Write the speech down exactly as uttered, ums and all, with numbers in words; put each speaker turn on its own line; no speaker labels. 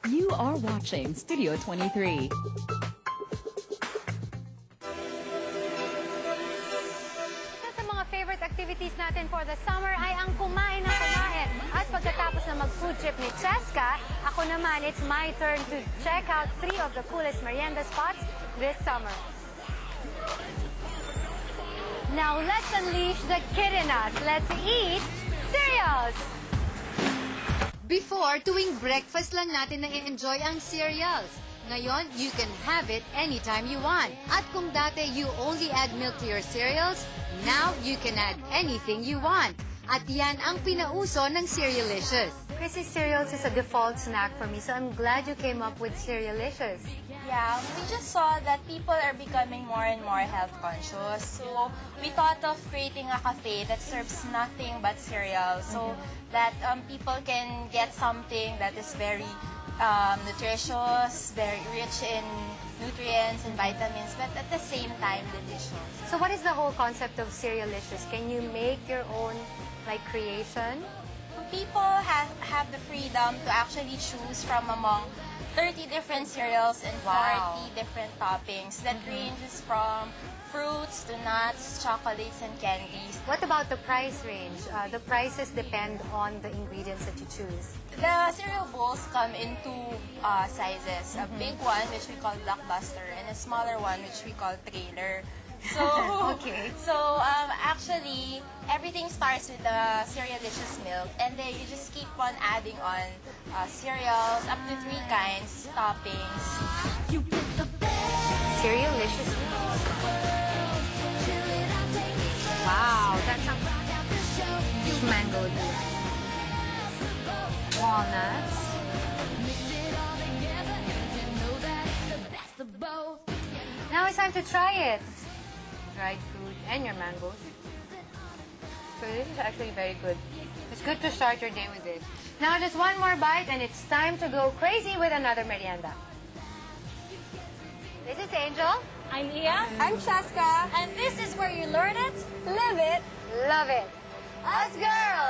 You are watching Studio twenty-three.
Isa sa mga favorite activities natin for the summer ay ang kumain na kumain. At pagkatapos na mag-food trip ni Cheska, ako naman, it's my turn to check out three of the coolest merienda spots this summer. Now let's unleash the kid in us. Let's eat cereals!
Before, tuwing breakfast lang natin na i-enjoy ang cereals. Ngayon, you can have it anytime you want. At kung dati you only add milk to your cereals, now you can add anything you want. At yan ang pinauso ng Cerealicious.
Chrissy, cereals is a default snack for me, so I'm glad you came up with Cerealicious.
Yeah, we just saw that people are becoming more and more health conscious. So we thought of creating a cafe that serves nothing but cereal, so mm-hmm. that um, people can get something that is very um, nutritious, very rich in nutrients and vitamins, but at the same time delicious.
So what is the whole concept of Cerealicious? Can you make your own like creation?
People have, have the freedom to actually choose from among thirty different cereals and
wow.
forty different toppings that mm-hmm. ranges from fruits to nuts, chocolates, and candies.
What about the price range? Uh, the prices depend on the ingredients that you choose.
The cereal bowls come in two uh, sizes.
Mm-hmm.
A big one, which we call Blockbuster, and a smaller one, which we call Trailer. So,
okay.
So um, actually, everything starts with the Cerealicious milk, and then you just keep on adding on uh, cereals, up to three kinds, toppings.
Cerealicious milk. Wow, that sounds mango juice. Walnuts. Now it's time to try it. Dried fruit and your mangoes. So this is actually very good. It's good to start your day with this. Now just one more bite and it's time to go crazy with another merienda. This is Angel.
I'm Leah.
I'm Cheska.
And this is where you learn it,
Live it. Love it. Us girls.